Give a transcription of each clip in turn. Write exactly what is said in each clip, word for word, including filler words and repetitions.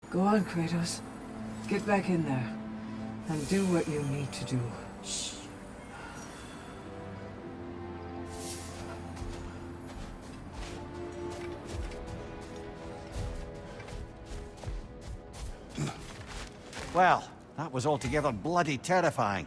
Go on, Kratos. Get back in there. And do what you need to do. Shh. Well, that was altogether bloody terrifying.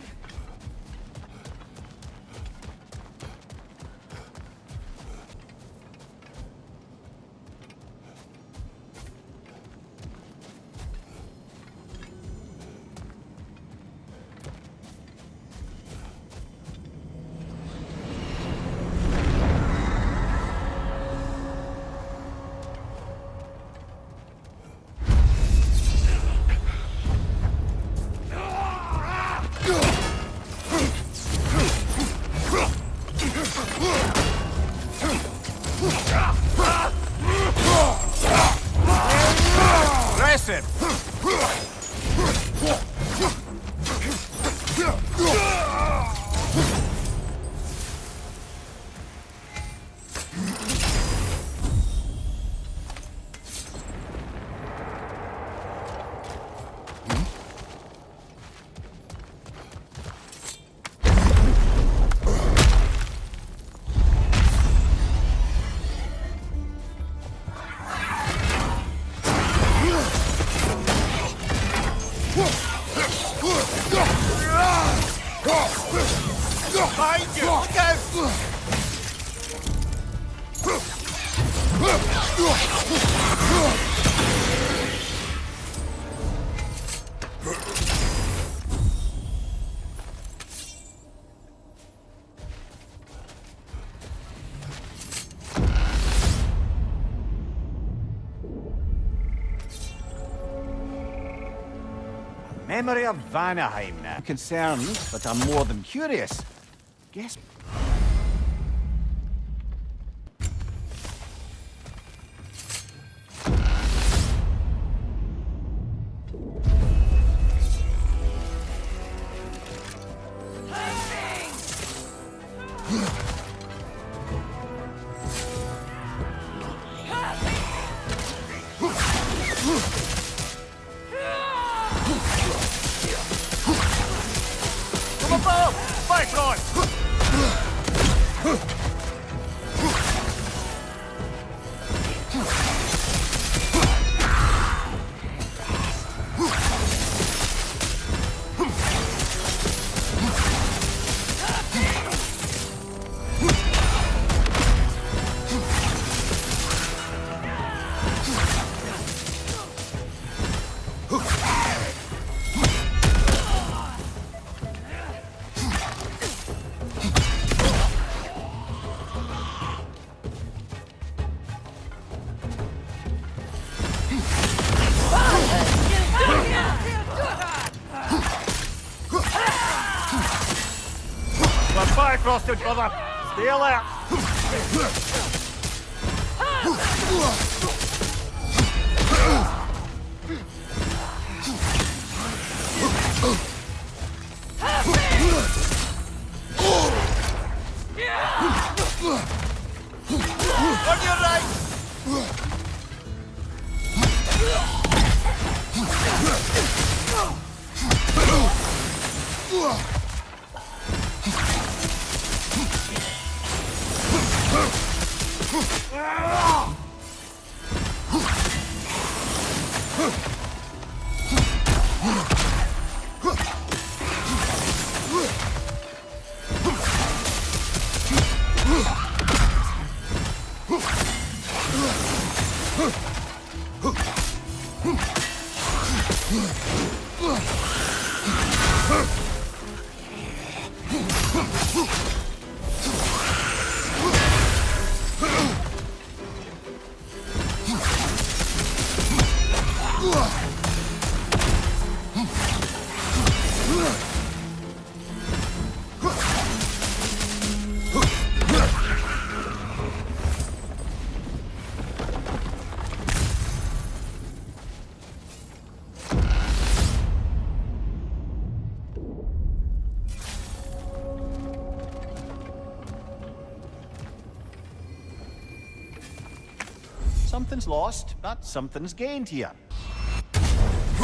Behind you! Look out! Memory of Vanaheim now. I'm concerned, but I'm more than curious. Guess. From above! Fight on! Bifrosted, brother! Stay alert! On your right! Something's lost, but something's gained here.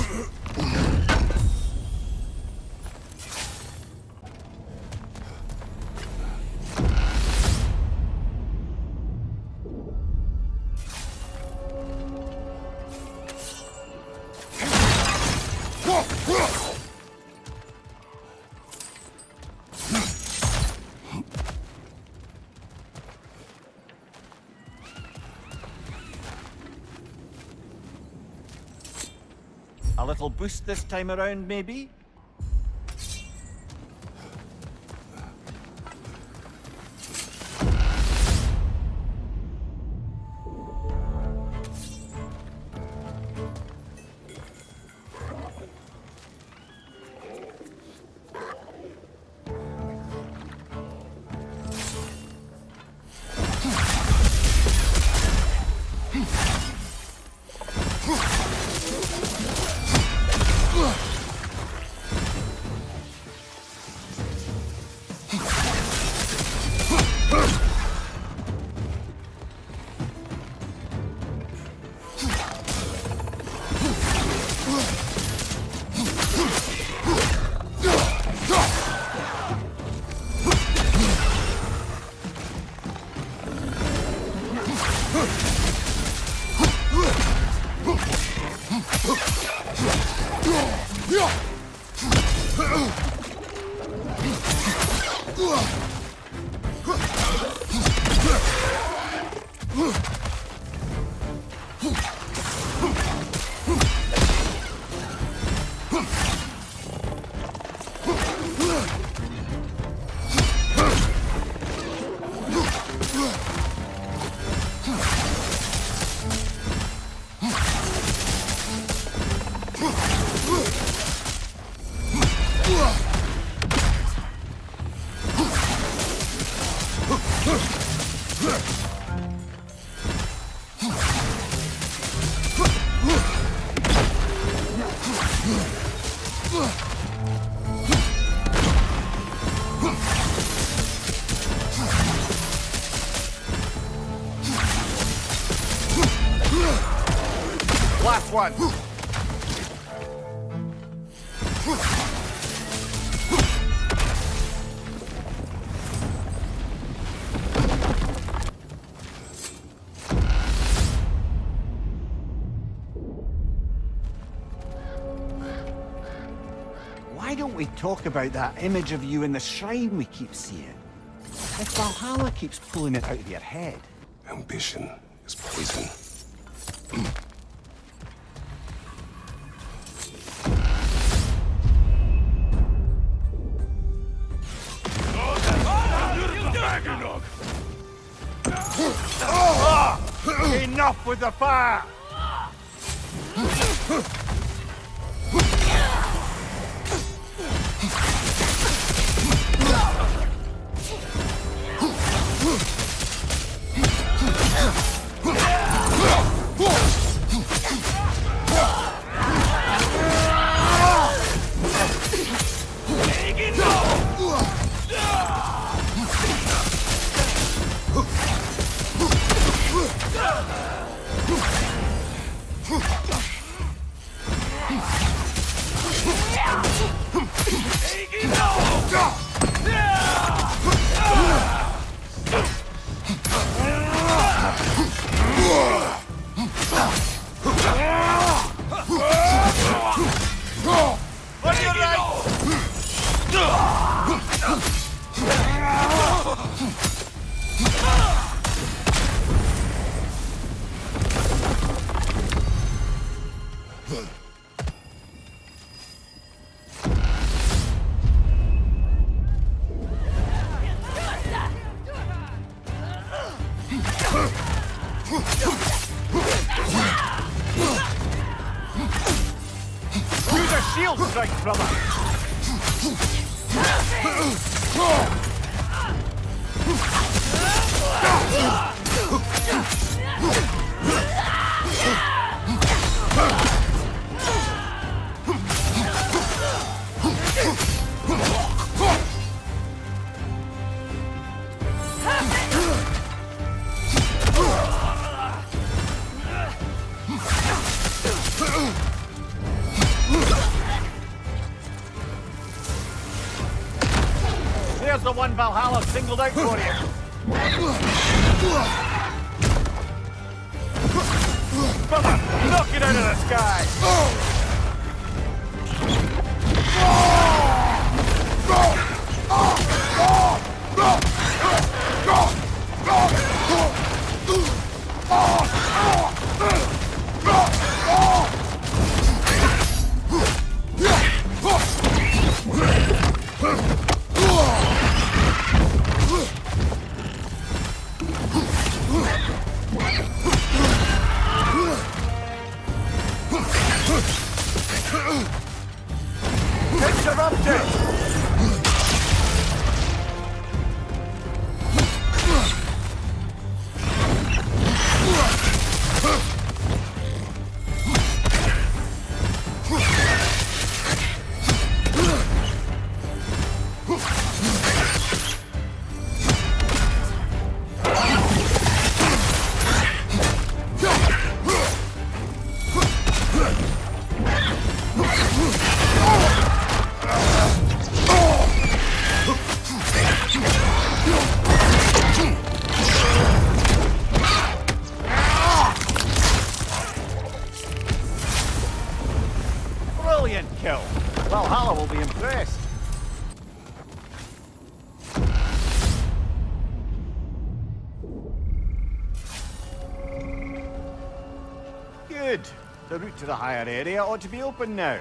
A little boost this time around, maybe? Last one. Why don't we talk about that image of you in the shrine we keep seeing? If Valhalla keeps pulling it out of your head. Ambition is poison. Enough with the fire! Use a shield strike, brother! the one Valhalla singled out for you. Brother, knock it out of the sky! Interrupted! Brilliant kill. Valhalla will be impressed. Good. The route to the higher area ought to be open now.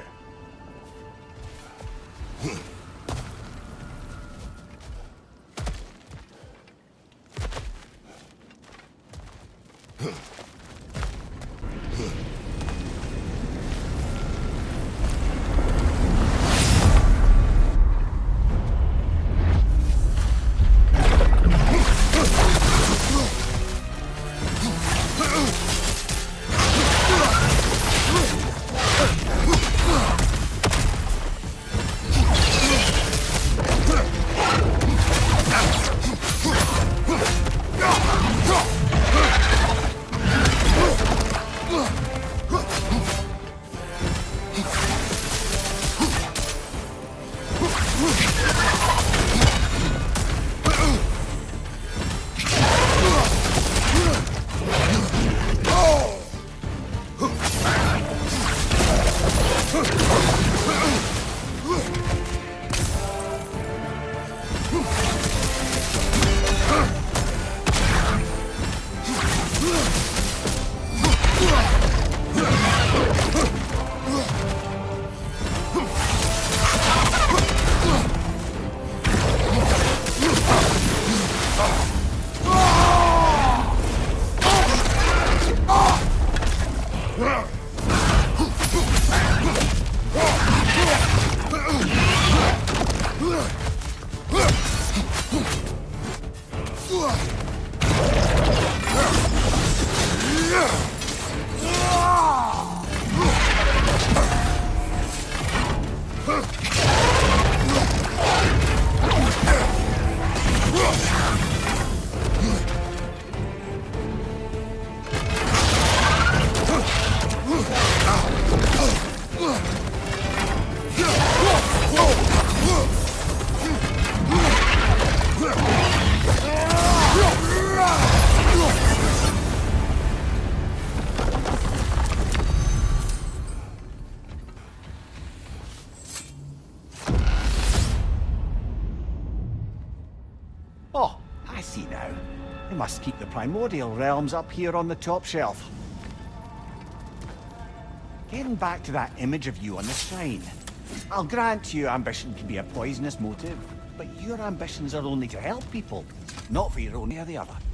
Oh, I see now. They must keep the primordial realms up here on the top shelf. Getting back to that image of you on the shrine. I'll grant you ambition can be a poisonous motive, but your ambitions are only to help people, not for your own or the other.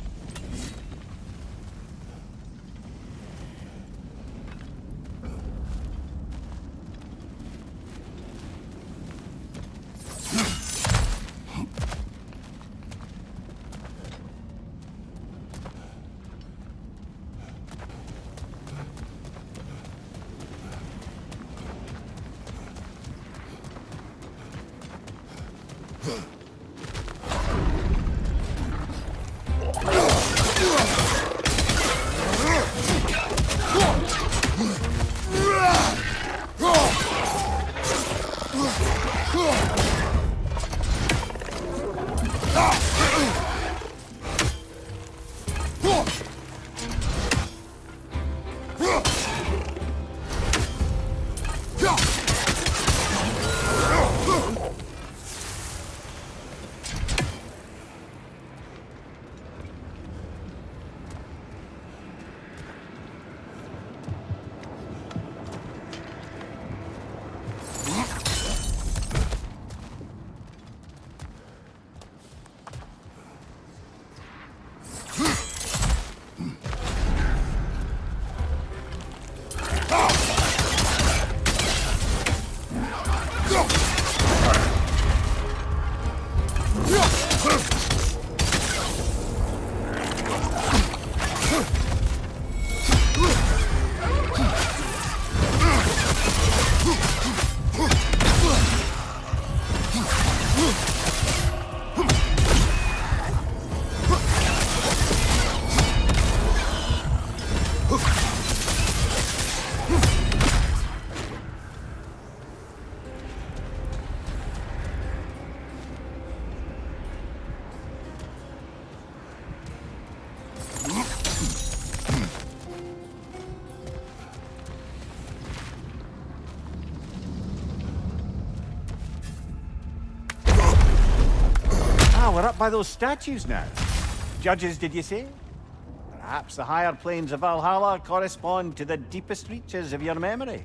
Ah, we're up by those statues now. Judges, did you say? Perhaps the higher planes of Valhalla correspond to the deepest reaches of your memory.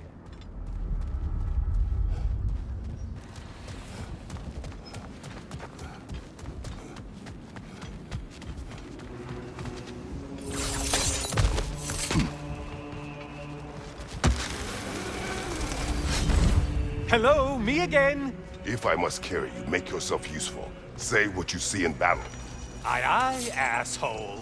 Hello, me again. If I must carry you, make yourself useful. Say what you see in battle. Aye, aye, asshole.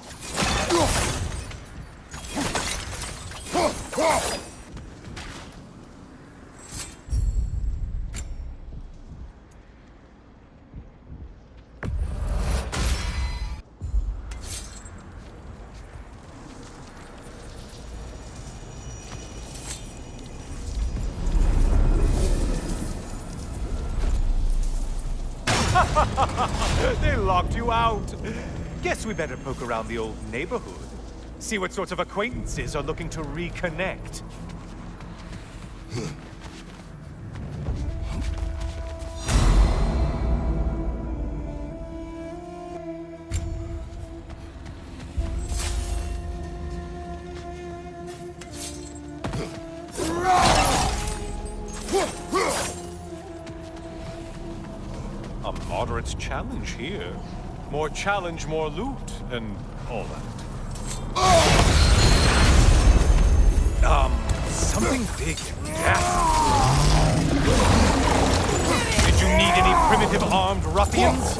They locked you out. Guess we better poke around the old neighborhood. See what sorts of acquaintances are looking to reconnect. A moderate challenge here. More challenge, more loot, and all that. Um, something big and ghastly. Did you need any primitive armed ruffians?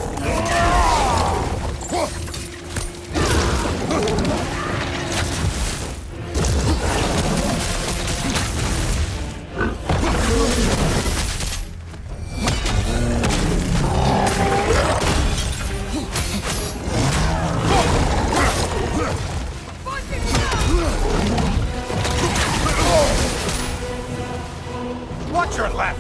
Watch your left!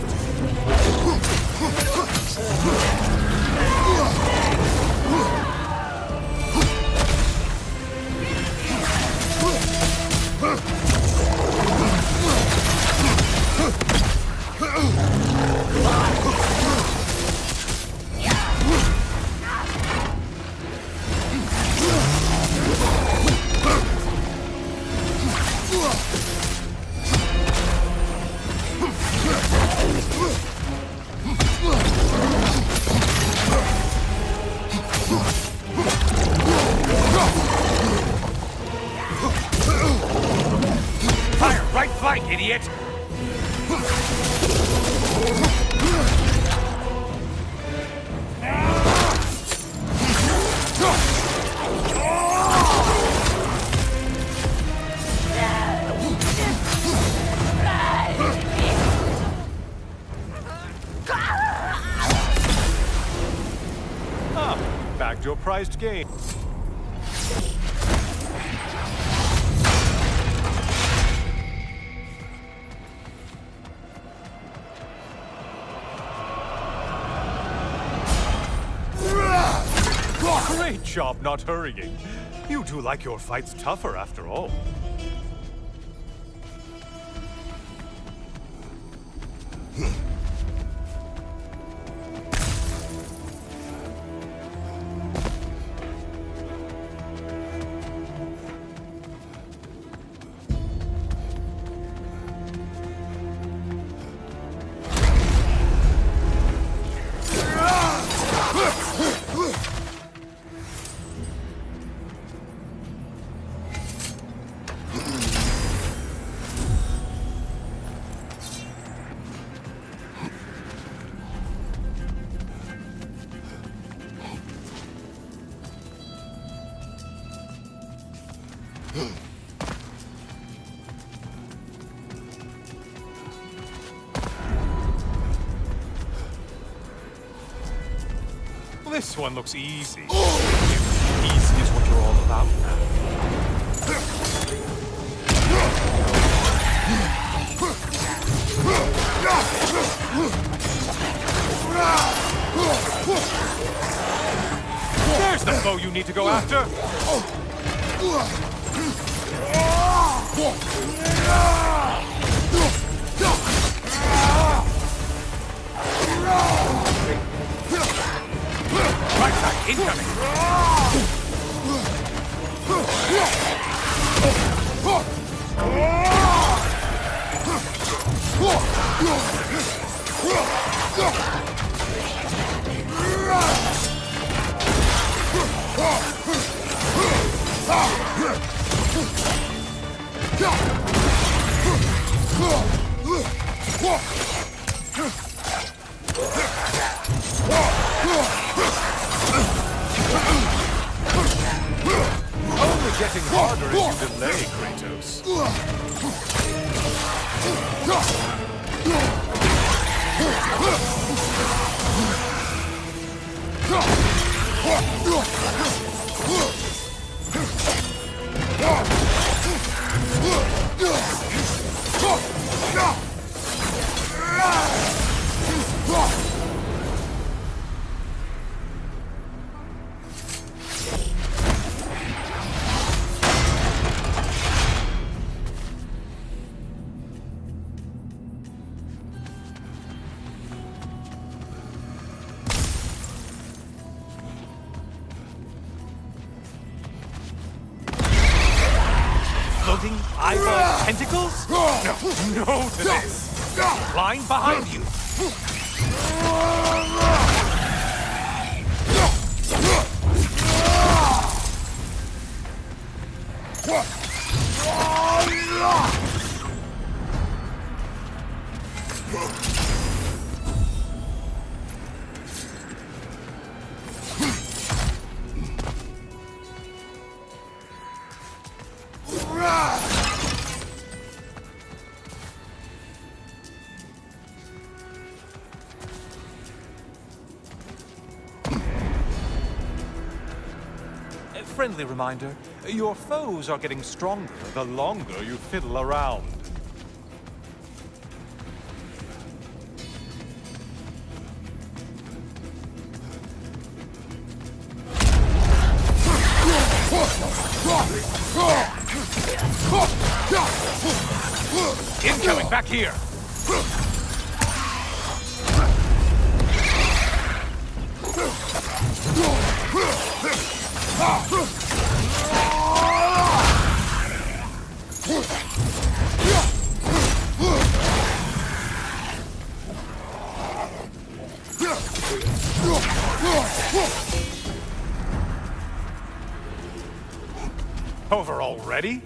Fire right flank, idiot! Ah, back to your prized game. Great job not hurrying. You two like your fights tougher after all. This one looks easy. Easy is what you're all about now. There's the foe you need to go after! Right side, Only getting harder as you delay, Kratos. Floating eyeball tentacles? No, no to this. Line behind you. Friendly reminder, your foes are getting stronger the longer you fiddle around. Incoming back here! Over already?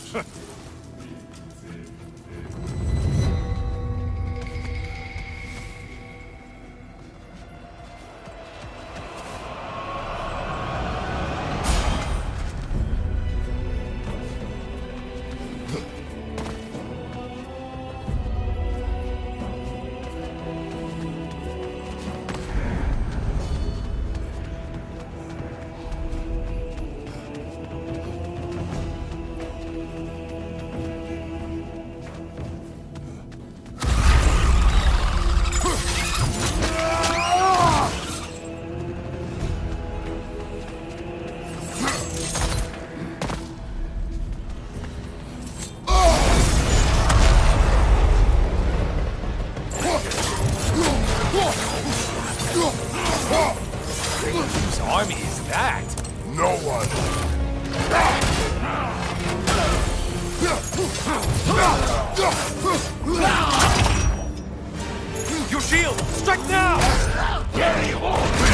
Whose army is that? No one. Your shield! Strike now! Where you want me?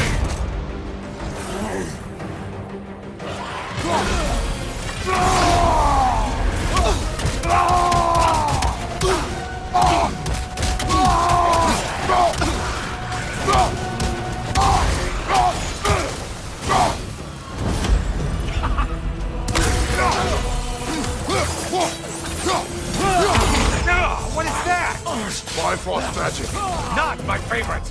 What is that? Bifrost magic. Not my favorite!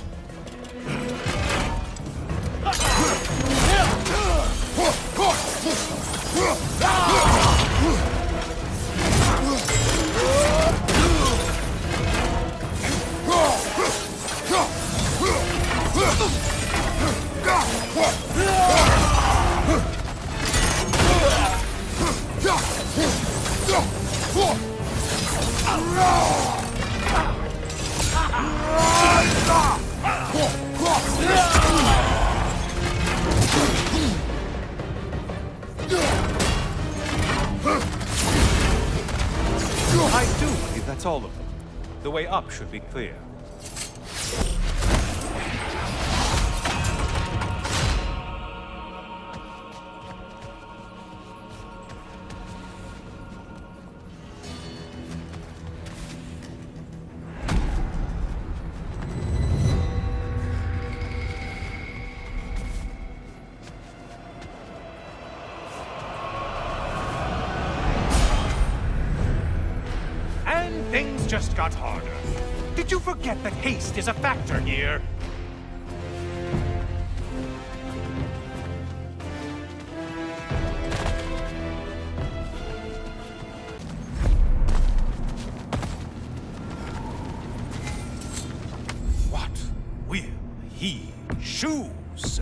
The way up should be clear. Things just got harder. Did you forget that haste is a factor here? What will he choose?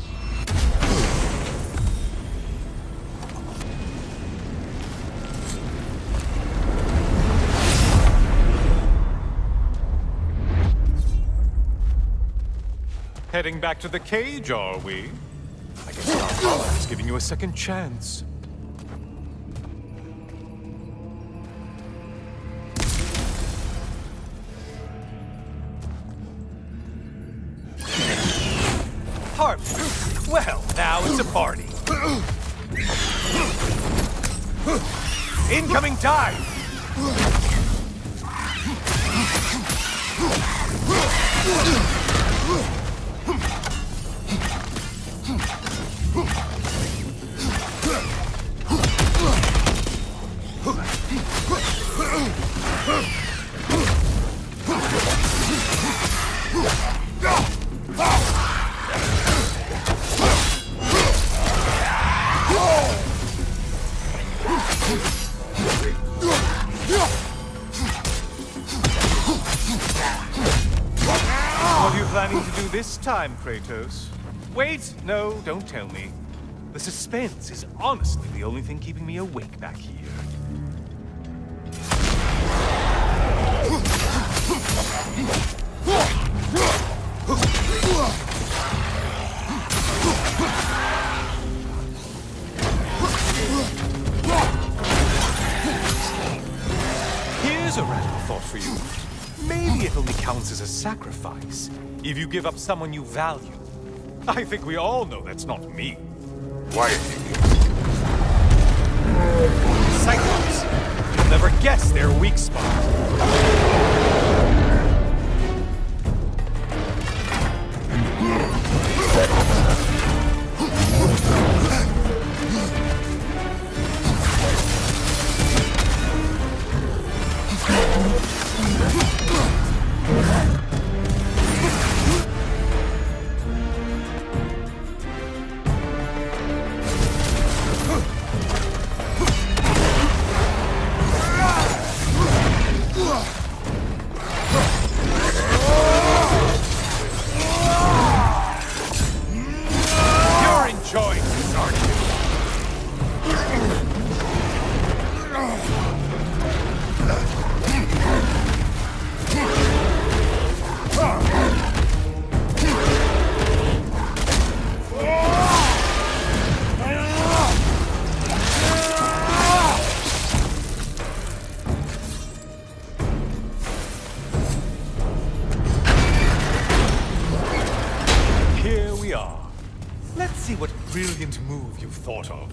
Heading back to the cage, are we? I guess Valhalla is giving you a second chance. Harvey! Well, now it's a party. Incoming dive! What are you planning to do this time, Kratos? Wait, no, don't tell me. The suspense is honestly the only thing keeping me awake back here. Here's a radical thought for you. Maybe it only counts as a sacrifice if you give up someone you value. I think we all know that's not me. Quiet. Cyclops! You'll never guess their weak spot. Let's see what brilliant move you've thought of.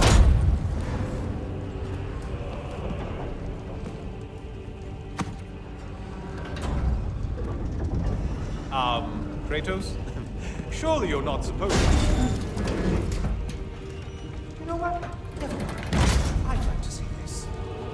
Um, Kratos? Surely you're not supposed to. You know what? Never mind. I'd like to see this.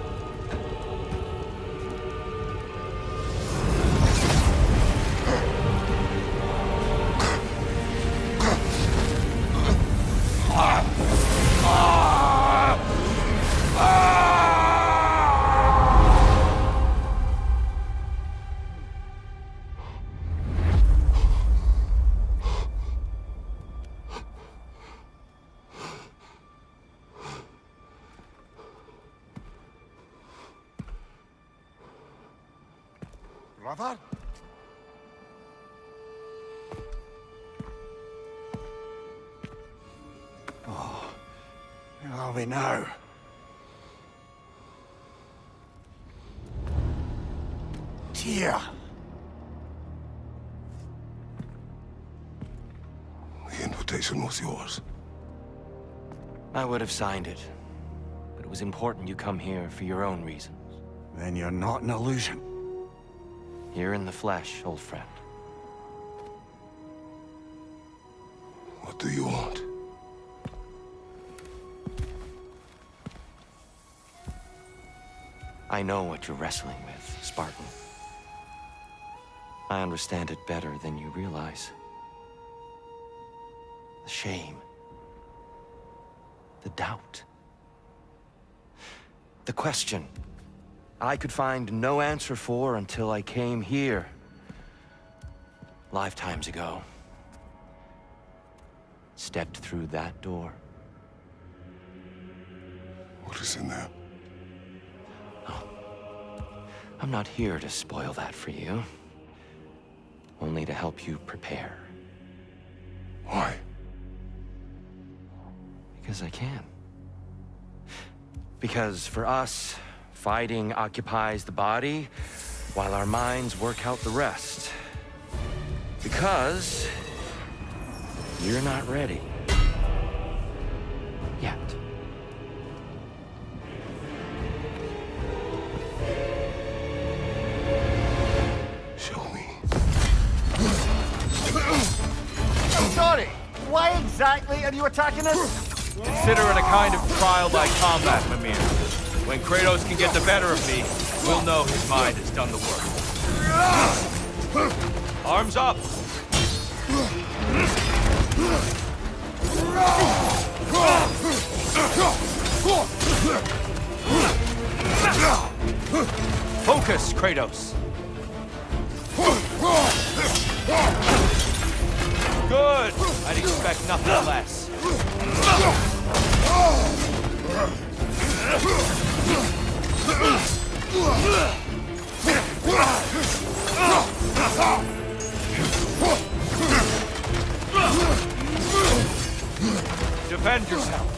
Brother? Oh, where are we now? here. The invitation was yours. I would have signed it, but it was important you come here for your own reasons. Then you're not an illusion. Here in the flesh, old friend. What do you want? I know what you're wrestling with, Spartan. I understand it better than you realize. The shame. The doubt. The question I could find no answer for until I came here. Lifetimes ago. Stepped through that door. What is in there? I'm not here to spoil that for you. Only to help you prepare. Why? Because I can. Because for us, fighting occupies the body, while our minds work out the rest. Because you're not ready. Yet. Show me. Sorry, why exactly are you attacking us? Consider it a kind of trial by combat, Mimir. When Kratos can get the better of me, we'll know his mind has done the work. Arms up! Focus, Kratos! Good! I'd expect nothing less. Defend yourself!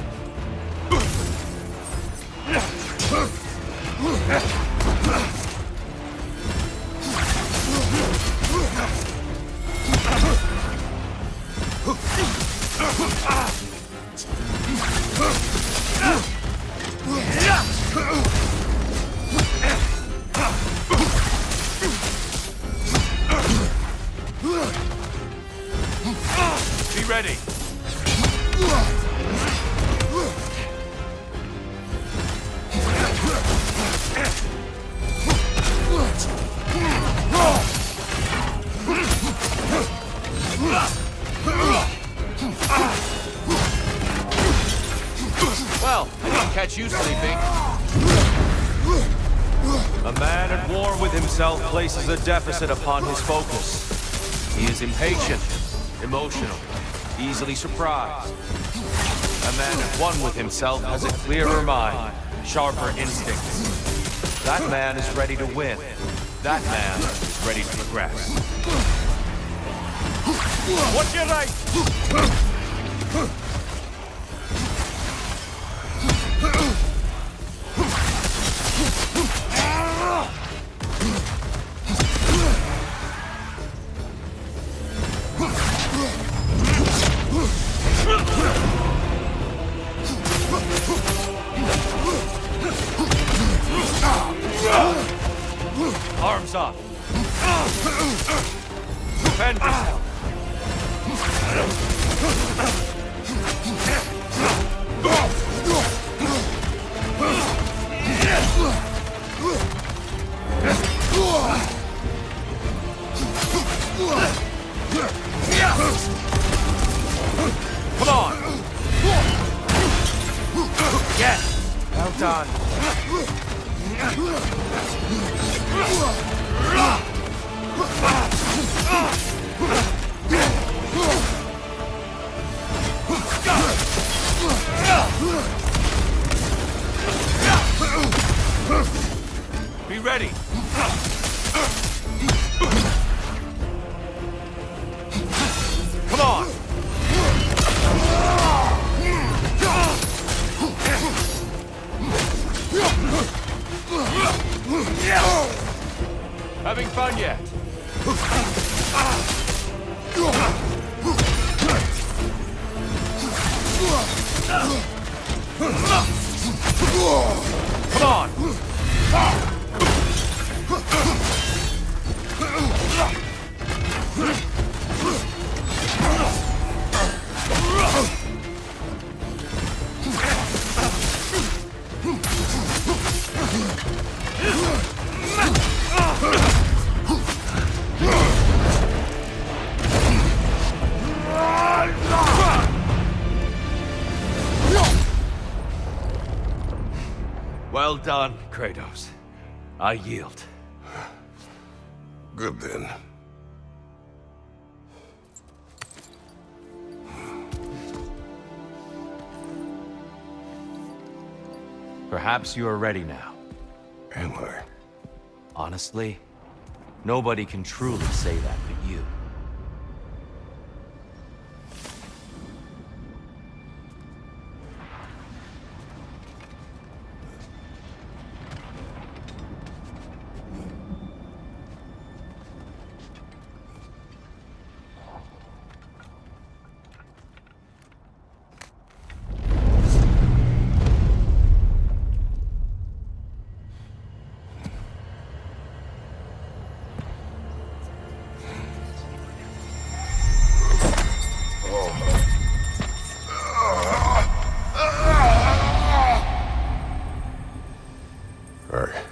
Be ready! Well, I didn't catch you sleeping. A man at war with himself places a deficit upon his focus. He is impatient, emotional, easily surprised. A man at one with himself has a clearer mind, sharper instincts. That man is ready to win. That man is ready to progress. Watch your right! Arms up. Defend yourself. Come on. Yes. Well done. Be ready. Come on. Come on! Well done, Kratos. I yield. Good then. Perhaps you are ready now. Am I? Honestly, nobody can truly say that but you.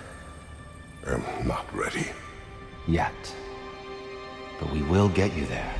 I am not ready. Yet. But we will get you there.